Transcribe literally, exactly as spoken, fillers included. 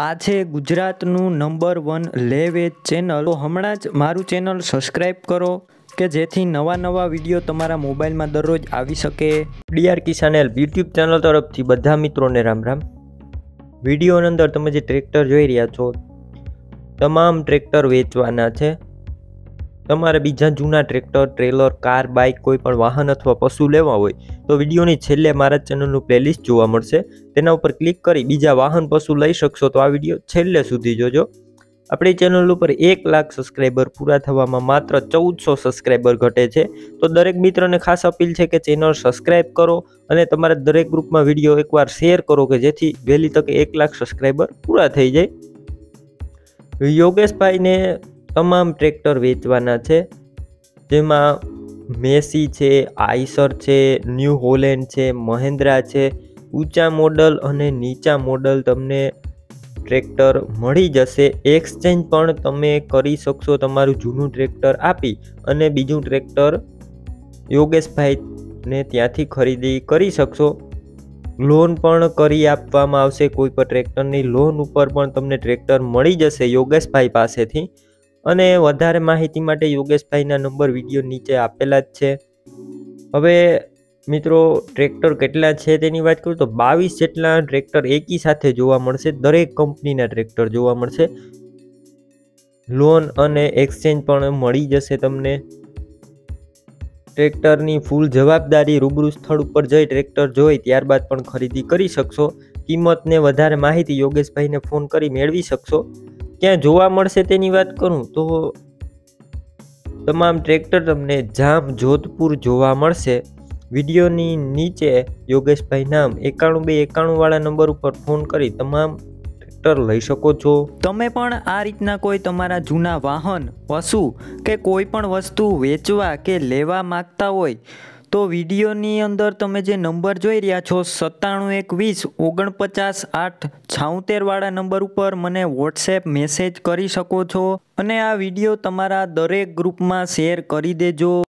આ છે ગુજરાતનું નંબર વન લે વેચ ચેનલ। તો હમણાં જ મારું ચેનલ સબસ્ક્રાઈબ કરો કે જેથી નવા નવા વિડીયો તમારા મોબાઈલમાં દરરોજ આવી શકે। DR Kisan help YouTube channel તરફથી બધા મિત્રોને રામ રામ। વિડીયોની અંદર તમે જે ટ્રેક્ટર જોઈ રહ્યા છો તમામ ટ્રેક્ટર વેચવાના છે। તમારે બીજા જૂના ટ્રેક્ટર, ટ્રેલર, કાર, બાઇક કોઈ પણ વાહન અથવા પશુ લેવા હોય તો વિડીયોની છેલ્લે મારા ચેનલનું પ્લેલિસ્ટ જોવા મળશે, તેના ઉપર ક્લિક કરી બીજા વાહન પશુ લઈ શકશો। તો આ વિડીયો છેલ્લે સુધી જોજો। આપણી ચેનલ ઉપર એક લાખ સબસ્ક્રાઈબર પૂરા થવામાં માત્ર ચૌદસો સબસ્ક્રાઈબર ઘટે છે, તો દરેક મિત્રને ખાસ અપીલ છે કે ચેનલ સબસ્ક્રાઈબ કરો અને તમારા દરેક ગ્રુપમાં વિડીયો એકવાર શેર કરો કે જેથી વહેલી તકે એક લાખ સબસ્ક્રાઈબર પૂરા થઈ જાય। યોગેશભાઈને તમામ ટ્રેક્ટર વેચવાના છે, જેમાં મેસી છે, આઈસર છે, ન્યૂ હોલેન્ડ છે, મહિન્દ્રા છે। ઊંચા મોડલ અને નીચા મોડલ તમને ટ્રેક્ટર મળી જશે। એક્સચેન્જ પણ તમે કરી શકશો, તમારું જૂનું ટ્રેક્ટર આપી અને બીજું ટ્રેક્ટર યોગેશભાઈને ત્યાંથી ખરીદી કરી શકશો। લોન પણ કરી આપવામાં આવશે, કોઈ પણ ટ્રેક્ટરની લોન ઉપર પણ તમને ટ્રેક્ટર મળી જશે યોગેશભાઈ પાસેથી। અને વધારે માહિતી માટે યોગેશભાઈના નંબર વિડીયો નીચે આપેલા જ છે। હવે મિત્રો ટ્રેક્ટર કેટલા છે તેની વાત કરું તો બાવીસ જેટલા ટ્રેક્ટર એકી સાથે જોવા મળશે, દરેક કંપનીના ટ્રેક્ટર જોવા મળશે। લોન અને એક્સચેન્જ પણ મળી જશે તમને। ટ્રેક્ટરની ફૂલ જવાબદારી, રૂબરૂ સ્થળ ઉપર જઈ ટ્રેક્ટર જોઈ ત્યારબાદ પણ ખરીદી કરી શકશો। કિંમતને વધારે માહિતી યોગેશભાઈને ફોન કરી મેળવી શકશો। ક્યાં જોવા મળશે તેની વાત કરું તો તમામ ટ્રેક્ટર તમને જામ જોધપુર જોવા મળશે। વિડીયોની નીચે યોગેશભાઈ નામ એકાણું બે એકાણું વાળા નંબર ઉપર ફોન કરી તમામ ટ્રેક્ટર લઈ શકો છો। તમે પણ આ રીતના કોઈ તમારા જૂના વાહન, પશુ કે કોઈ પણ વસ્તુ વેચવા કે લેવા માંગતા હોય તો વિડીયોની અંદર તમે જે નંબર જોઈ રહ્યા છો સત્તાણું એક વીસ ઓગણપચાસ આઠ છાઉતેર વાળા નંબર ઉપર મને વોટ્સએપ મેસેજ કરી શકો છો અને આ વિડીયો તમારા દરેક ગ્રુપમાં શેર કરી દેજો।